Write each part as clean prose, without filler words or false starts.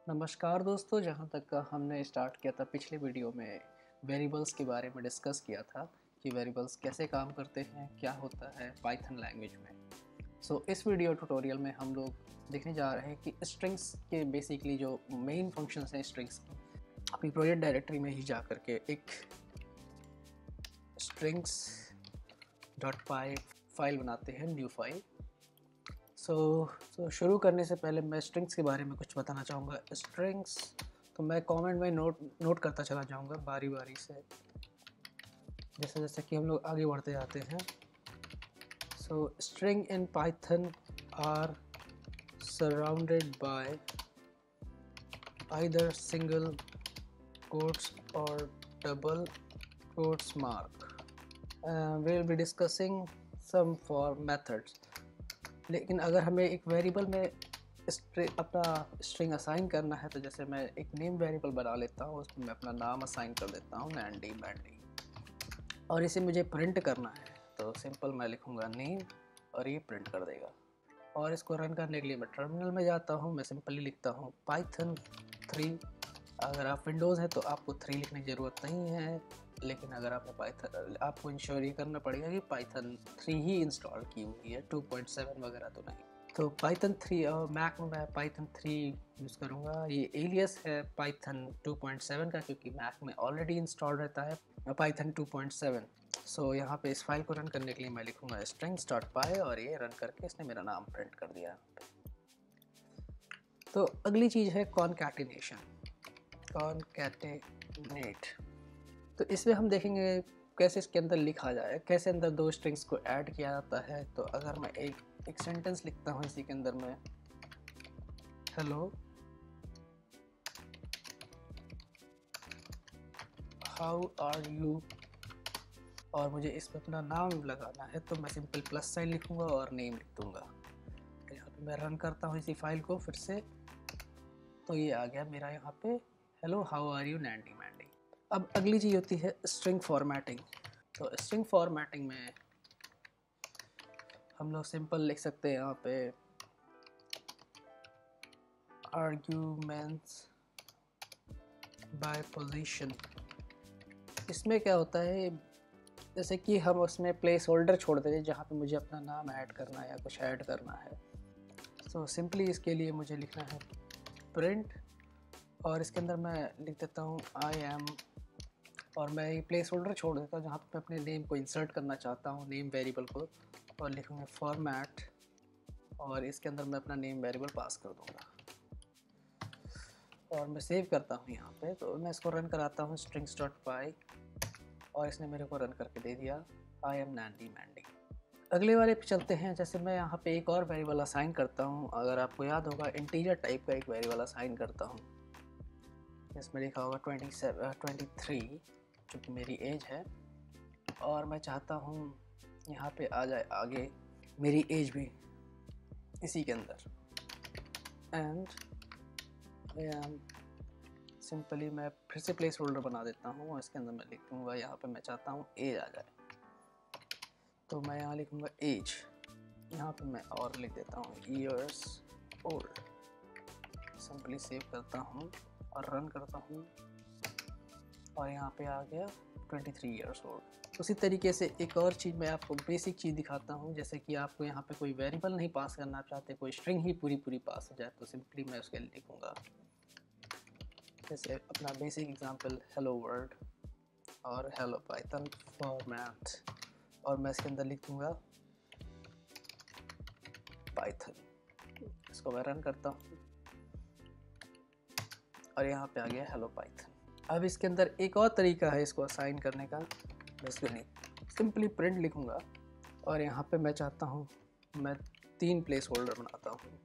नमस्कार दोस्तों, जहाँ तक का हमने स्टार्ट किया था पिछले वीडियो में वेरिएबल्स के बारे में डिस्कस किया था कि वेरिएबल्स कैसे काम करते हैं, क्या होता है पाइथन लैंग्वेज में। इस वीडियो ट्यूटोरियल में हम लोग देखने जा रहे हैं कि स्ट्रिंग्स के बेसिकली जो मेन फंक्शंस हैं स्ट्रिंग्स की, अपनी प्रोजेक्ट डायरेक्टरी में ही जा करके एक स्ट्रिंग्स डॉट पाई फाइल बनाते हैं, न्यू फाइल। शुरू करने से पहले मैं स्ट्रिंग्स के बारे में कुछ बताना चाहूँगा। स्ट्रिंग्स तो मैं कमेंट में नोट करता चला जाऊँगा बारी बारी से, जैसे जैसे कि हम लोग आगे बढ़ते जाते हैं। String in Python are surrounded by either single quotes or double quotes mark. We'll be discussing some for methods. लेकिन अगर हमें एक वेरिएबल में अपना स्ट्रिंग असाइन करना है तो जैसे मैं एक नेम वेरिएबल बना लेता हूँ, उसमें मैं अपना नाम असाइन कर देता हूँ नैंडी मैंडी, और इसे मुझे प्रिंट करना है तो सिंपल मैं लिखूँगा नेम और ये प्रिंट कर देगा। और इसको रन करने के लिए मैं टर्मिनल में जाता हूँ, मैं सिंपली लिखता हूँ पाइथन 3। अगर आप विंडोज़ हैं तो आपको 3 लिखने की ज़रूरत नहीं है, लेकिन अगर आपने पाइथन, आपको इंश्योर ये करना पड़ेगा कि पाइथन 3 ही इंस्टॉल की हुई है, 2.7 वगैरह तो नहीं। तो पाइथन 3 और मैक में मैं पाइथन 3 यूज़ करूँगा। ये एलियस है पाइथन 2.7 का, क्योंकि मैक में ऑलरेडी इंस्टॉल रहता है पाइथन 2.7। यहाँ पे इस फाइल को रन करने के लिए मैं लिखूँगा strings.py और ये रन करके इसने मेरा नाम प्रिंट कर दिया। तो अगली चीज़ है कॉनकैटिनेशन, कॉनकैटिनेट। तो इसमें हम देखेंगे कैसे इसके अंदर लिखा जाए, कैसे अंदर दो स्ट्रिंग्स को ऐड किया जाता है। तो अगर मैं एक सेंटेंस लिखता हूँ इसी के अंदर में, हेलो हाउ आर यू, और मुझे इसमें अपना नाम लगाना है तो मैं सिंपल प्लस साइन लिखूँगा और नेम लिख दूँगा। यहाँ पे मैं रन करता हूँ इसी फाइल को फिर से, तो ये आ गया मेरा यहाँ पे हेलो हाउ आर यू नैंडी मैंडी। अब अगली चीज़ होती है स्ट्रिंग फॉर्मेटिंग। तो स्ट्रिंग फॉर्मेटिंग में हम लोग सिंपल लिख सकते हैं यहाँ पे आर्ग्यूमेंट्स बाय पोजीशन। इसमें क्या होता है, जैसे कि हम उसमें प्लेस होल्डर छोड़ देते हैं जहाँ पे मुझे अपना नाम ऐड करना है या कुछ ऐड करना है। सिंपली इसके लिए मुझे लिखना है प्रिंट, और इसके अंदर मैं लिख देता हूँ आई एम, और मैं ये प्लेस होल्डर छोड़ देता हूँ जहाँ पे मैं अपने नेम को इंसर्ट करना चाहता हूँ, नेम वेरिएबल को, और लिखूँगा फॉर्मेट, और इसके अंदर मैं अपना नेम वेरिएबल पास कर दूँगा और मैं सेव करता हूँ यहाँ पे। तो मैं इसको रन कराता हूँ strings.py और इसने मेरे को रन करके दे दिया आई एम नैंडी मैंडी। अगले वाले पे चलते हैं। जैसे मैं यहाँ पे एक और वेरिएबल असाइन करता हूँ, अगर आपको याद होगा इंटीजर टाइप का एक वेरिएबल असाइन करता हूँ, इसमें लिखा होगा 23 जो कि मेरी एज है, और मैं चाहता हूँ यहाँ पे आ जाए आगे मेरी एज भी इसी के अंदर, एंड आई एम सिंपली मैं फिर से प्लेस होल्डर बना देता हूँ और इसके अंदर मैं लिख दूँगा यहाँ पे मैं चाहता हूँ एज आ जाए, तो मैं यहाँ लिखूँगा एज, यहाँ पे मैं और लिख देता हूँ ईयर्स ओल्ड। सिंपली सेव करता हूँ और रन करता हूँ और यहाँ पे आ गया 23 ईयर्स ओल्ड। उसी तरीके से एक और चीज़ मैं आपको बेसिक चीज़ दिखाता हूँ, जैसे कि आपको यहाँ पे कोई वेरिएबल नहीं पास करना चाहते, कोई स्ट्रिंग ही पूरी पास हो जाए, तो सिंपली मैं उसके लिए लिखूँगा जैसे अपना बेसिक एग्जांपल हेलो वर्ल्ड और हेलो पाइथन फॉर्मेट, और मैं इसके अंदर लिख दूँगा पाइथन। इसको मैं रन करता हूँ और यहाँ पे आ गया हेलो पाइथन। अब इसके अंदर एक और तरीका है इसको असाइन करने का, मैं इसको नहीं सिंपली प्रिंट लिखूँगा और यहाँ पे मैं चाहता हूँ मैं 3 प्लेस होल्डर बनाता हूँ।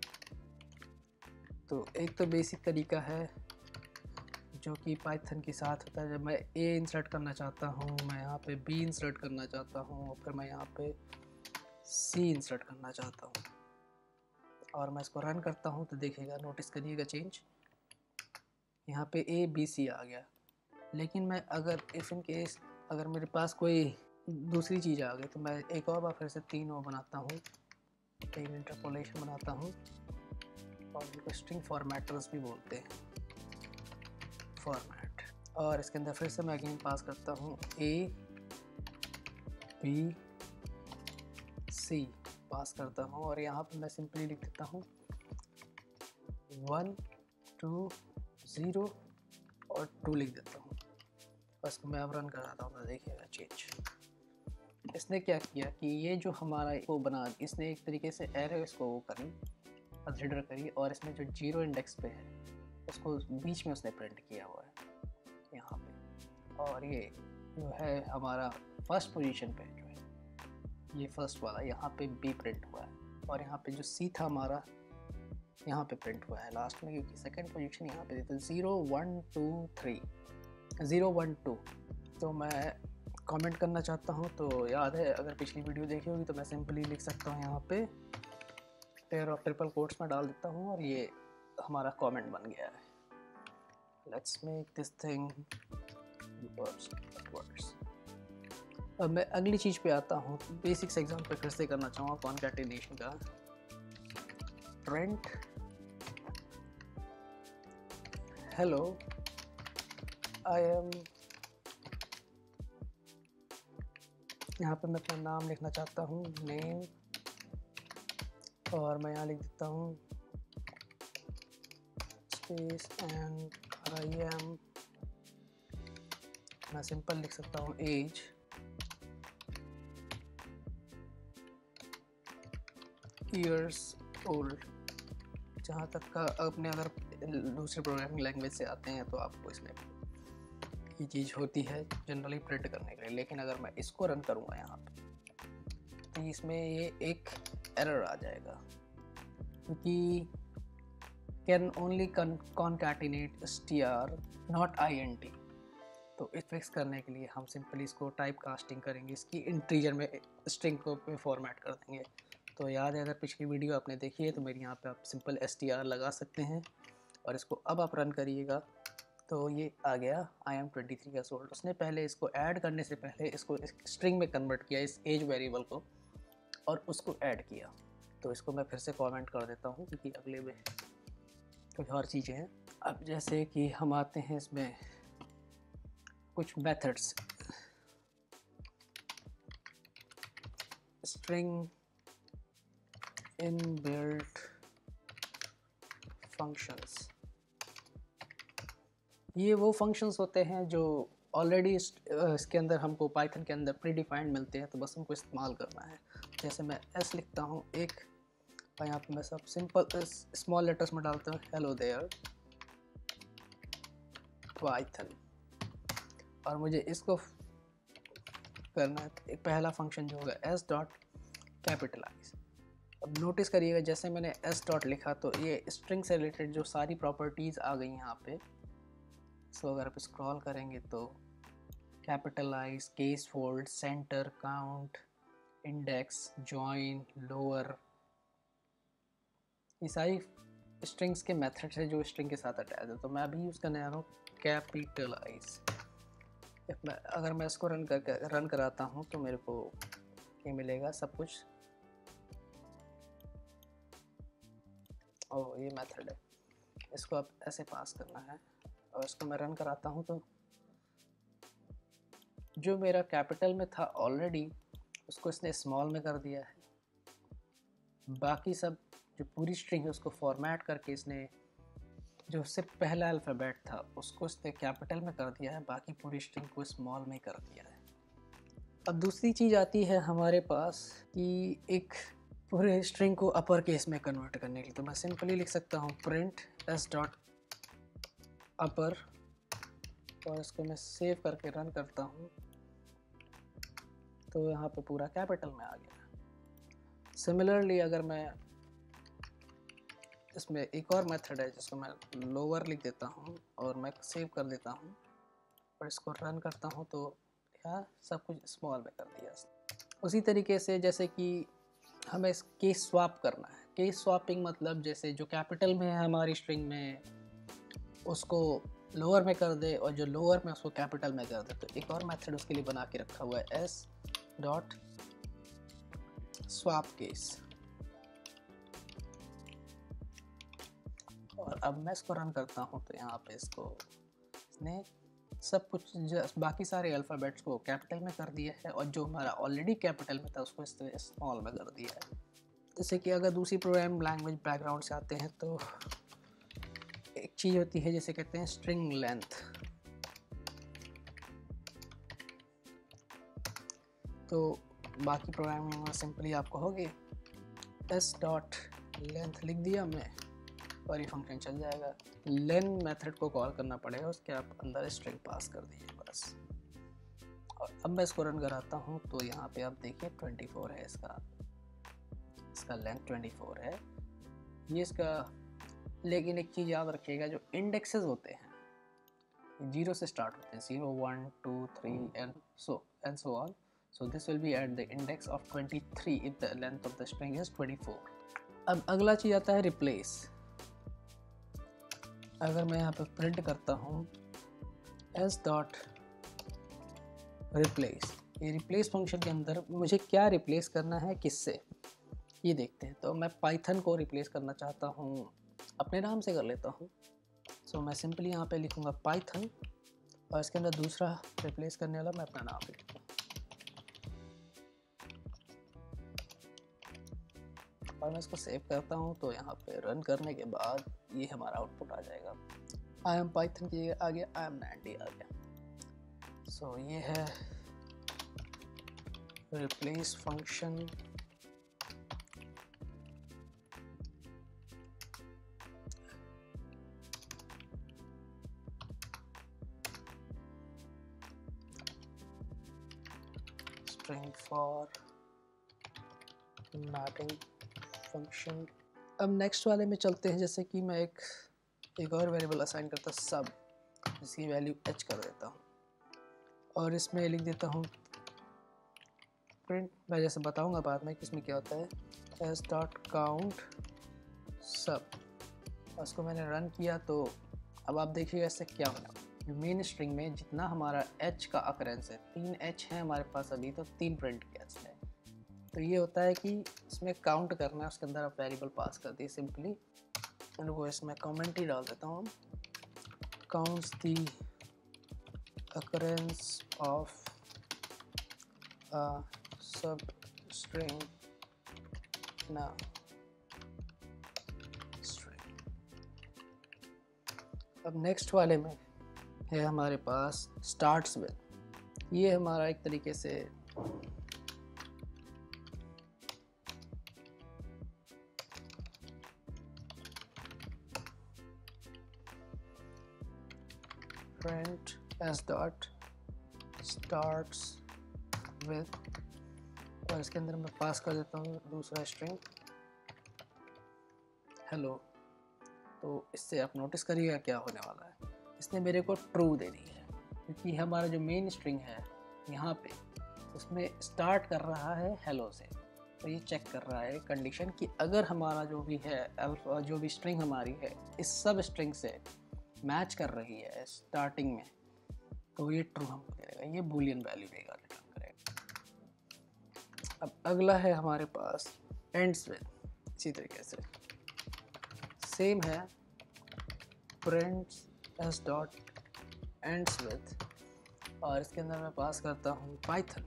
तो एक तो बेसिक तरीका है जो कि पाइथन के साथ होता है, जब मैं ए इंसर्ट करना चाहता हूँ, मैं यहाँ पे बी इंसर्ट करना चाहता हूँ, और फिर मैं यहाँ पे सी इंसर्ट करना चाहता हूँ, और मैं इसको रन करता हूँ तो देखिएगा, नोटिस करिएगा चेंज, यहाँ पे ए बी सी आ गया। लेकिन मैं अगर इफ इन केस अगर मेरे पास कोई दूसरी चीज़ आ गई तो मैं एक और बार फिर से 3 वो बनाता हूँ, 3 इंटरपोलेशन बनाता हूँ और इनको स्ट्रिंग फॉर्मेटर्स भी बोलते हैं, फॉर्मेट। और इसके अंदर फिर से मैं अगेन पास करता हूँ A B C पास करता हूँ, और यहाँ पे मैं सिंपली लिख देता हूँ 1 2 0 और 2 लिख देता हूँ। बस मैं अब रन कराता हूँ तो देखिएगा चेंज। इसने क्या किया कि ये जो हमारा को बना, इसने एक तरीके से एरे इसको वो करी, कंसिडर करी, और इसमें जो 0 इंडेक्स पे है उसको बीच में उसने प्रिंट किया हुआ है यहाँ पे। और ये जो है हमारा फर्स्ट पोजीशन पे जो है ये फर्स्ट वाला, यहाँ पे B प्रिंट हुआ है, और यहाँ पे जो C था हमारा यहाँ पे प्रिंट हुआ है लास्ट में, क्योंकि सेकंड पोजीशन यहाँ पे थी। 0 1 2 3 0 1 2। तो मैं कमेंट करना चाहता हूँ, तो याद है अगर पिछली वीडियो देखी होगी तो मैं सिंपली लिख सकता हूँ यहाँ पे पेयर ऑफ ट्रिपल कोट्स में डाल देता हूँ, और ये हमारा कमेंट बन गया है। Let's make this thing words. अब मैं अगली चीज़ पे आता हूँ। बेसिक्स एग्जाम पे फिर से करना चाहूँगा कॉन्कैटिनेशन का। प्रिंट हेलो आई एम, यहाँ पे मैं अपना नाम लिखना चाहता हूँ, नेम, और मैं यहाँ लिख देता हूँ स्पेस एंड आई एम, मैं सिंपल लिख सकता हूँ एज, ईयर्स ओल्ड। जहाँ तक का अपने अगर दूसरे प्रोग्रामिंग लैंग्वेज से आते हैं तो आपको इसमें ये चीज़ होती है जनरली प्रिंट करने के लिए। लेकिन अगर मैं इसको रन करूँगा यहाँ पे तो इसमें ये एक एरर आ जाएगा, क्योंकि can only concatenate str not int। तो इस फिक्स करने के लिए हम सिंपली इसको टाइप कास्टिंग करेंगे, इसकी इंटीजर में स्ट्रिंग को फॉर्मेट कर देंगे। तो याद है अगर पिछली वीडियो आपने देखी है तो मेरी यहाँ पे आप सिंपल str लगा सकते हैं, और इसको अब आप रन करिएगा तो ये आ गया आई एम 23 years old। उसने पहले इसको ऐड करने से पहले इसको स्ट्रिंग में कन्वर्ट किया, इस एज वेरिएबल को, और उसको ऐड किया। तो इसको मैं फिर से कमेंट कर देता हूँ क्योंकि अगले में कुछ और चीज़ें हैं। अब जैसे कि हम आते हैं इसमें कुछ मेथड्स, स्ट्रिंग इनबिल्ट फंक्शंस। ये वो फंक्शंस होते हैं जो ऑलरेडी इसके अंदर हमको पाइथन के अंदर प्री डिफाइंड मिलते हैं, तो बस हमको इस्तेमाल करना है। जैसे मैं एस लिखता हूँ एक, और यहाँ पे मैं सब सिंपल स्मॉल लेटर्स में डालता हूँ हेलो देयर पाइथन, और मुझे इसको करना है। एक पहला फंक्शन जो होगा एस डॉट कैपिटलाइज। अब नोटिस करिएगा जैसे मैंने एस डॉट लिखा तो ये स्ट्रिंग से रिलेटेड जो सारी प्रॉपर्टीज़ आ गई यहाँ पे। सो अगर आप स्क्रॉल करेंगे तो capitalize, case fold, center, count, index, join, lower, ये सारी स्ट्रिंग्स के मेथड्स है जो स्ट्रिंग के साथ अटैच है। तो मैं अभी यूज़ करने आ रहा हूँ कैपिटलाइज। अगर मैं इसको रन कराता हूँ तो मेरे को ये मिलेगा सब कुछ। और ये मेथड है, इसको आप ऐसे पास करना है, और इसको मैं रन कराता हूँ तो जो मेरा कैपिटल में था ऑलरेडी उसको इसने स्मॉल में कर दिया है। बाकी सब जो पूरी स्ट्रिंग है उसको फॉर्मेट करके इसने जो सिर्फ पहला अल्फ़ाबेट था उसको इसने कैपिटल में कर दिया है, बाकी पूरी स्ट्रिंग को स्मॉल में कर दिया है। अब दूसरी चीज़ आती है हमारे पास कि एक पूरे स्ट्रिंग को अपर केस में कन्वर्ट करने के लिए। तो मैं सिंपली लिख सकता हूँ प्रिंट एस डॉट अपर, और इसको मैं सेव करके रन करता हूँ तो यहाँ पे पूरा कैपिटल में आ गया। सिमिलरली अगर मैं इसमें एक और मेथड है जिसको मैं लोअर लिख देता हूँ और मैं सेव कर देता हूँ और इसको रन करता हूँ तो यहाँ सब कुछ स्मॉल में कर दिया। उसी तरीके से जैसे कि हमें केस स्वैप करना है। केस स्वैपिंग मतलब जैसे जो कैपिटल में है हमारी स्ट्रिंग में उसको लोअर में कर दे और जो लोअर में उसको कैपिटल में कर दे। तो एक और मेथड उसके लिए बना के रखा हुआ है एस डॉट स्वैप केस। और अब मैं इसको रन करता हूँ तो यहाँ पे इसने सब कुछ बाकी सारे अल्फ़ाबेट्स को कैपिटल में कर दिया है और जो हमारा ऑलरेडी कैपिटल में था उसको इस तरह स्मॉल में कर दिया है। जैसे कि अगर दूसरी प्रोग्राम लैंग्वेज बैकग्राउंड से आते हैं तो एक चीज़ होती है जिसे कहते हैं स्ट्रिंग लेंथ। तो बाकी प्रोग्रामिंग में सिंपली आप कहोगे एस डॉट लेंथ लिख दिया हमने और ये फंक्शन चल जाएगा। लेन मेथड को कॉल करना पड़ेगा, उसके आप अंदर स्ट्रिंग पास कर दीजिए बस। और अब मैं इसको रन कराता हूँ तो यहाँ पे आप देखिए 24 है इसका लेंथ 24 है ये इसका। लेकिन एक चीज़ याद रखिएगा, जो इंडेक्सेस होते हैं 0 से स्टार्ट होते हैं, 0 1 2 3 and so on. So this will be at the index of 23 if the length of the string is 24. अब अगला चीज़ आता है रिप्लेस। अगर मैं यहाँ पे प्रिंट करता हूँ s डॉट रिप्लेस, ये रिप्लेस फंक्शन के अंदर मुझे क्या रिप्लेस करना है किससे ये देखते हैं। तो मैं पाइथन को रिप्लेस करना चाहता हूँ, अपने नाम से कर लेता हूँ। सो मैं सिंपली यहाँ पे लिखूँगा पाइथन और इसके अंदर दूसरा रिप्लेस करने वाला मैं अपना नाम लिखूँगा और मैं इसको सेव करता हूँ। तो यहाँ पे रन करने के बाद ये हमारा आउटपुट आ जाएगा। आई एम पाइथन की आ गया, आई एम नैंडी आ गया। सो ये है replace function. String for mapping function. अब नेक्स्ट वाले में चलते हैं। जैसे कि मैं एक और वेरिएबल असाइन करता सब, इसकी वैल्यू h कर देता हूँ और इसमें लिख देता हूँ प्रिंट। मैं जैसे बताऊँगा बाद में कि इसमें क्या होता है, s डॉट काउंट सब। उसको मैंने रन किया तो अब आप देखिएगा इससे क्या होना। मेन स्ट्रिंग में जितना हमारा h का अकरेंस है, 3 h है हमारे पास अभी, तो 3 प्रिंट किया इसने। तो ये होता है कि इसमें काउंट करना है, उसके अंदर आप वेरिएबल पास कर दिए सिंपली। इनको इसमें कमेंट ही डाल देता हूँ, counts the occurrence of sub string ना स्ट्रिंग। अब नेक्स्ट वाले में है हमारे पास स्टार्ट्स विद। ये हमारा एक तरीके से print s dot starts with और इसके अंदर मैं पास कर देता हूँ दूसरा स्ट्रिंग हेलो। तो इससे आप नोटिस करिएगा क्या होने वाला है, इसने मेरे को ट्रू देनी है क्योंकि हमारा जो मेन स्ट्रिंग है यहाँ पे उसमें स्टार्ट कर रहा है हेलो से। तो ये चेक कर रहा है कंडीशन कि अगर हमारा जो भी है अल्फा जो भी स्ट्रिंग हमारी है इस सब स्ट्रिंग से मैच कर रही है स्टार्टिंग में, तो ये ट्रू हमको देगा, ये बूलियन वैल्यू देगा, रिटर्न करेगा। अब अगला है हमारे पास एंड्स विद। इसी तरीके से सेम है, print S dot ends with और इसके अंदर मैं पास करता हूँ पाइथन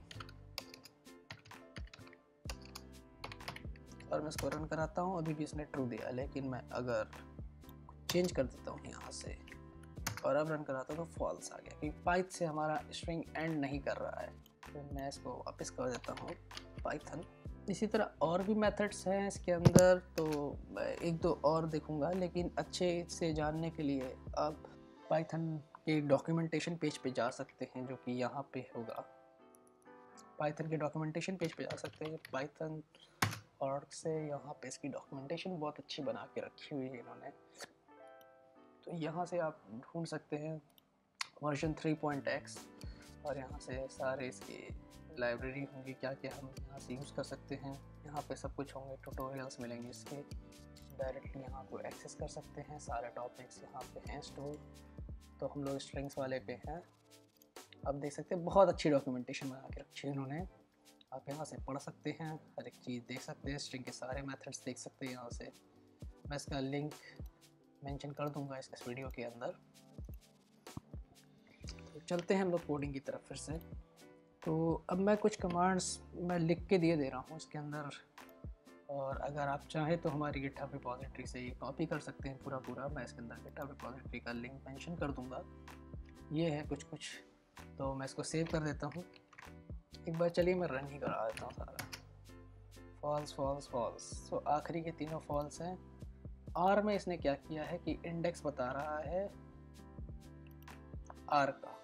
और मैं इसको रन कराता हूँ। अभी भी इसने ट्रू दिया, लेकिन मैं अगर चेंज कर देता हूँ यहाँ से और अब रन कराता हूँ तो फॉल्स आ गया क्योंकि पाइथ से हमारा स्ट्रिंग एंड नहीं कर रहा है। तो मैं इसको वापस कर देता हूँ पाइथन। इसी तरह और भी मेथड्स हैं इसके अंदर, तो मैं एक दो और देखूँगा, लेकिन अच्छे से जानने के लिए आप पाइथन के डॉक्यूमेंटेशन पेज पे जा सकते हैं, जो कि यहाँ पे होगा। पाइथन के डॉक्यूमेंटेशन पेज पे जा सकते हैं, पाइथन और से यहाँ पे इसकी डॉक्यूमेंटेशन बहुत अच्छी बना के रखी हुई है इन्होंने। तो यहाँ से आप ढूंढ सकते हैं वर्जन 3.x और यहाँ से सारे इसकी लाइब्रेरी होंगी, क्या क्या हम यहाँ से यूज़ कर सकते हैं। यहाँ पे सब कुछ होंगे, ट्यूटोरियल्स मिलेंगे इसके, डायरेक्टली यहाँ को एक्सेस कर सकते हैं। सारे टॉपिक्स यहाँ पे हैं स्टोर। तो हम लोग स्ट्रिंग्स वाले पे हैं। अब देख सकते हैं बहुत अच्छी डॉक्यूमेंटेशन बना के रखी है इन्होंने। आप यहाँ से पढ़ सकते हैं, हर एक चीज़ देख सकते हैं, स्ट्रिंग के सारे मेथड्स देख सकते हैं यहाँ से। मैं इसका लिंक मेंशन कर दूंगा इस वीडियो के अंदर। तो चलते हैं हम लोग कोडिंग की तरफ फिर से। तो अब मैं कुछ कमांड्स मैं लिख के दे रहा हूँ इसके अंदर, और अगर आप चाहें तो हमारी गिटहब रिपॉजिटरी से ये कॉपी कर सकते हैं पूरा। मैं इसके अंदर गिटहब रिपॉजिटरी का लिंक मेंशन कर दूंगा। ये है कुछ, तो मैं इसको सेव कर देता हूँ। एक बार चलिए मैं रन ही करा देता हूँ सारा। फॉल्स फॉल्स फॉल्स, तो आखिरी के तीनों फॉल्स हैं। आर में इसने क्या किया है कि इंडेक्स बता रहा है आर का,